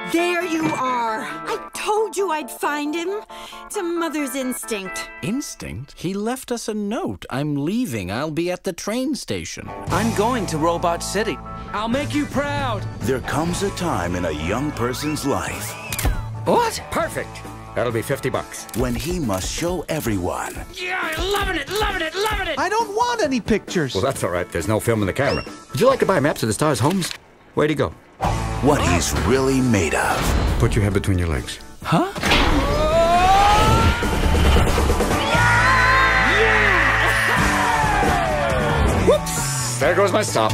There you are. I told you I'd find him. It's a mother's instinct. Instinct? He left us a note. I'm leaving. I'll be at the train station. I'm going to Robot City. I'll make you proud. There comes a time in a young person's life What? Perfect. That'll be $50. when he must show everyone Yeah, loving it, loving it, loving it. I don't want any pictures. Well, that's all right. There's no film in the camera. Would you like to buy maps of the stars' homes? Where'd he go? what he's really made of. Put your head between your legs. Huh? Whoops! There goes my stop.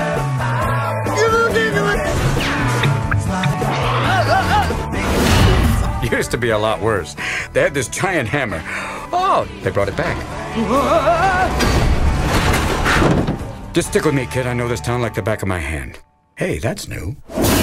Used to be a lot worse. They had this giant hammer. Oh, they brought it back. Just stick with me, kid. I know this town like the back of my hand. Hey, that's new.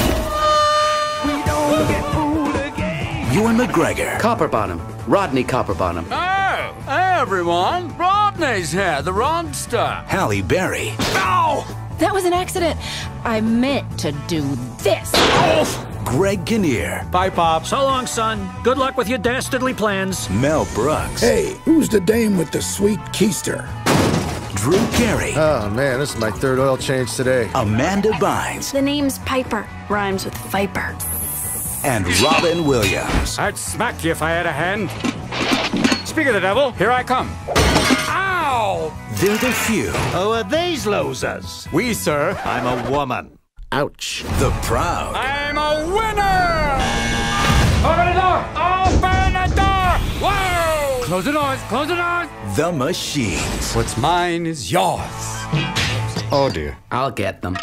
Ewan McGregor, Copperbottom. Rodney Copperbottom. Oh, hey, everyone. Rodney's here, the Rodster. Halle Berry, That was an accident. I meant to do this. Greg Kinnear, Bye, Pop. So long, son. Good luck with your dastardly plans. Mel Brooks, Hey, who's the dame with the sweet keister? Drew Carey, Oh man, this is my third oil change today. Amanda Bynes, The name's Piper. Rhymes with Viper. and Robin Williams. I'd smack you if I had a hand. Speak of the devil, here I come. Ow! They're the few, Who are these losers? We, sir. I'm a woman. Ouch. the proud, I'm a winner! Open the door! Open the door! Whoa! Close the doors! Close the doors! the machines. What's mine is yours. Oh, dear. I'll get them.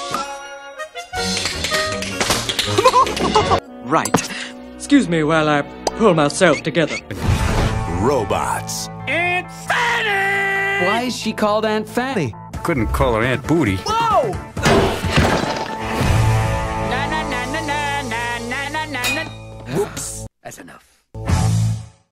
Right. Excuse me while I pull myself together. Robots, It's Fanny! Why is she called Aunt Fanny? Couldn't call her Aunt Booty. Whoa!